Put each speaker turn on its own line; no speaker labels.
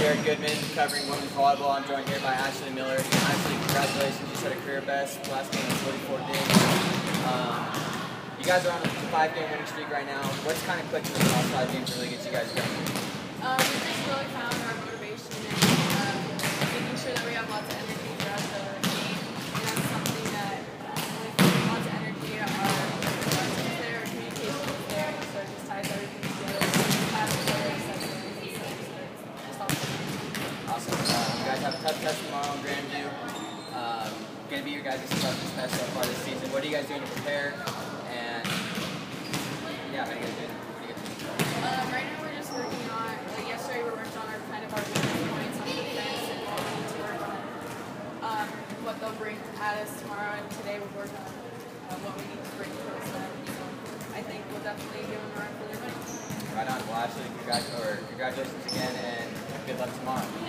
Jared Goodman covering women's volleyball. I'm joined here by Ashley Miller. Ashley, congratulations. You set a career best last game in 44 games. You guys are on a 5-game winning streak right now. What's kind of clicking in the last 5 games to really get you guys going?
We just really found our motivation and making sure that we have lots of energy throughout the game. And that's something that really feeling lots of energy. Our is there, our communication is there, so it just ties everything together.
Awesome. You guys have a tough test tomorrow in Grandview. Going to be your guys' toughest test so far this season. What are you guys doing to prepare? And yeah, how are you guys doing?
Right now we're just working on, like yesterday we worked on our weakest points on defense and what we need to work on, what they'll bring at us tomorrow, and today we'll work on what we need to bring towards them. So I think we'll definitely give them a run for their money.
Right on. Well, Ashley, congratulations again, and good luck tomorrow.